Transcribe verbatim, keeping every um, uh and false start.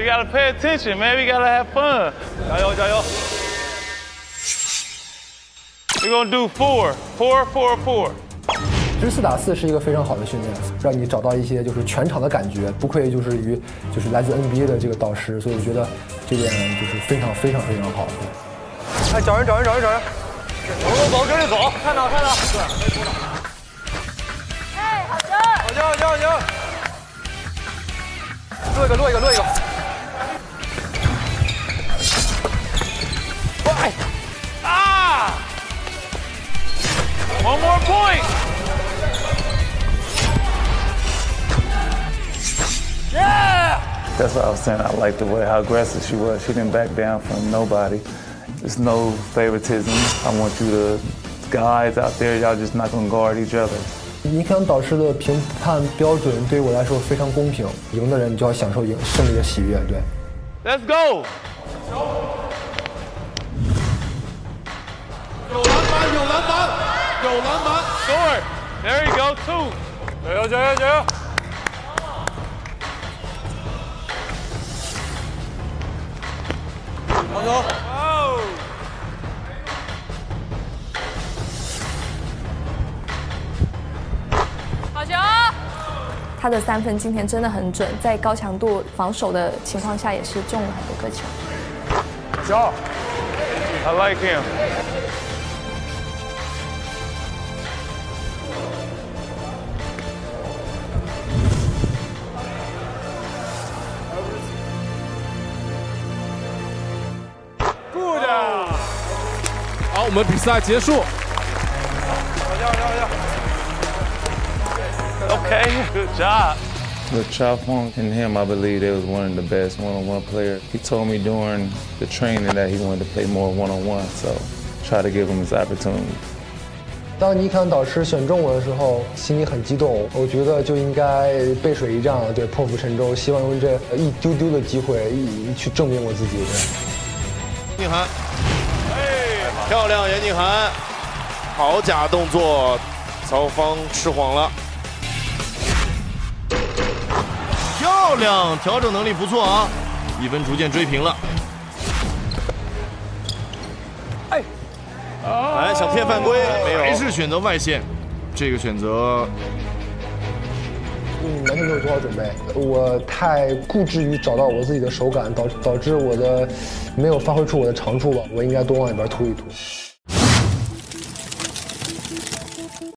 We gotta pay attention, man. We gotta have fun. 加油加油 We're gonna do four, four, four, four. 其实四打四是一个非常好的训练，让你找到一些就是全场的感觉，不愧就是于就是来自 N B A 的这个导师，所以我觉得这点就是非常非常非常好。 哎，找人找人找人找人，走走走，跟着走，看到看到。 哎，好球！ 好球好球好球！落一个落一个落一个。 Why? Ah! One more point. Yeah! That's what I was saying. I liked the way how aggressive she was. She didn't back down from nobody. There's no favoritism. I want you to guys out there, y'all just not gonna guard each other. 尼克杨导师的评判标准对于我来说非常公平，赢的人就要享受赢胜利的喜悦。对。 Let's go. 有篮板有篮板有篮板 Score. There you go. Two. 加油加油加油！好球！哦！ 好球！ 他的三分今天真的很准，在高强度防守的情况下也是中了很多个球。 Job. I like him. Good. 好，我们比赛结束。 好球好球好球！ Okay. Good job. With Chow Funk and him, I believe they was one of the best one-on-one players. He told me during the training that he wanted to play more one-on-one, so try to give him his opportunity. 当尼克杨导师选中我的时候，心里很激动。我觉得就应该背水一战，对，破釜沉舟，希望用这一丢丢的机会一去证明我自己。 严静涵，漂亮，严静涵，好假动作，曹芳吃晃了。漂亮，调整能力不错啊，一分逐渐追平了。 哎， 哎，想骗犯规没有？还是选择外线，这个选择。 嗯，完全没有做好准备，我太固执于找到我自己的手感，导导致我的没有发挥出我的长处吧。我应该多往里边突一突。